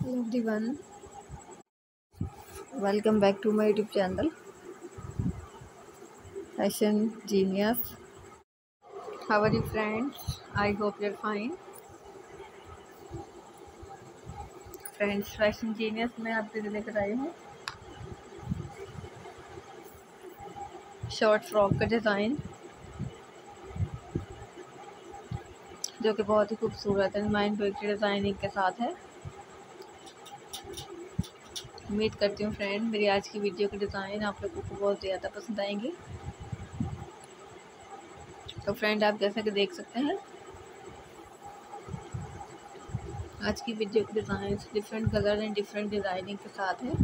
Hello everyone, welcome back to my YouTube channel Fashion Genius. How are you friends? I hope you're fine. Friends fashion genius में आपके लिए लेकर आई हूँ short frock का design जो कि बहुत ही खूबसूरत है, माइंड ब्लोइंग डिज़ाइनिंग के साथ है। उम्मीद करती हूँ फ्रेंड मेरी आज की वीडियो के डिज़ाइन आप लोगों को बहुत ज़्यादा पसंद आएंगे। तो फ्रेंड आप जैसा कि देख सकते हैं आज की वीडियो के design different colour and different designing के साथ है।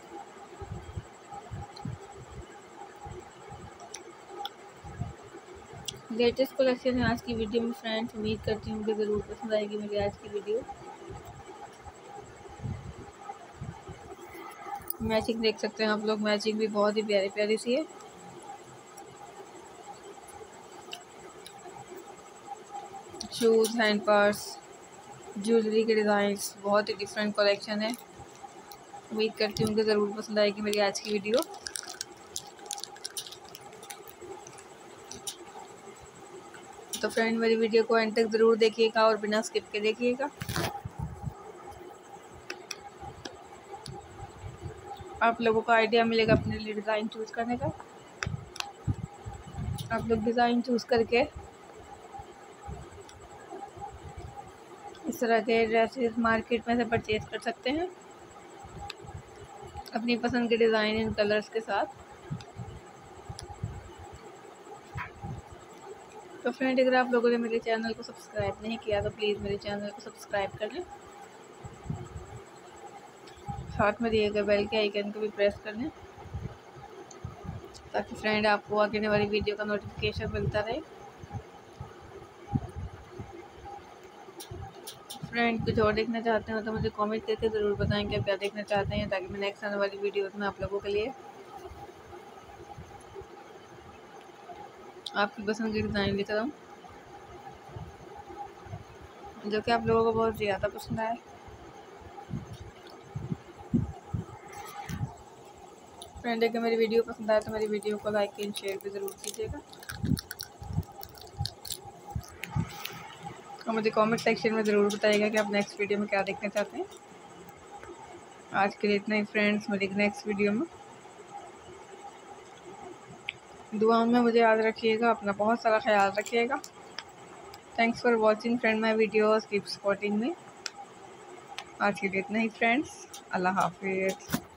लेटेस्ट कलेक्शन है आज की वीडियो में फ्रेंड्स। उम्मीद करती हूँ कि ज़रूर पसंद आएगी मेरी आज की वीडियो। मैचिंग देख सकते हैं आप लोग, मैचिंग भी बहुत ही प्यारी प्यारी सी है। शूज़, हैंड पर्स, ज्वेलरी के डिज़ाइंस, बहुत ही डिफरेंट कलेक्शन है। उम्मीद करती हूँ कि ज़रूर पसंद आएगी मेरी आज की वीडियो। तो फ्रेंड मेरी वीडियो को एंड तक ज़रूर देखिएगा और बिना स्किप के देखिएगा। आप लोगों को आइडिया मिलेगा अपने लिए डिज़ाइन चूज़ करने का। आप लोग डिज़ाइन चूज़ करके इस तरह के ड्रेसेस मार्केट में से परचेज कर सकते हैं अपनी पसंद के डिज़ाइन इन कलर्स के साथ। तो फ्रेंड अगर आप लोगों ने मेरे चैनल को सब्सक्राइब नहीं किया तो प्लीज़ मेरे चैनल को सब्सक्राइब कर लें, साथ में दिए गए बेल के आइकन को भी प्रेस कर लें ताकि फ्रेंड आपको आगे वाली वीडियो का नोटिफिकेशन मिलता रहे। फ्रेंड कुछ और देखना चाहते हो तो मुझे कमेंट करके ज़रूर बताएं कि आप क्या देखना चाहते हैं ताकि मैं नेक्स्ट आने वाली वीडियो में आप लोगों के लिए आपकी पसंद की डिज़ाइन लेकर आऊँ जो कि आप लोगों को बहुत ज़्यादा पसंद आए। फ्रेंड अगर मेरी वीडियो पसंद आए तो मेरी वीडियो को लाइक एंड शेयर भी ज़रूर कीजिएगा और मुझे कमेंट सेक्शन में ज़रूर बताइएगा कि आप नेक्स्ट वीडियो में क्या देखना चाहते हैं। आज के लिए इतना ही फ्रेंड्स, मिलेंगे नेक्स्ट वीडियो में। दुआओं में मुझे याद रखिएगा, अपना बहुत सारा ख्याल रखिएगा। Thanks for watching friend my videos, keep supporting me. आज के लिए इतना ही फ्रेंड्स, अल्लाह हाफिज़।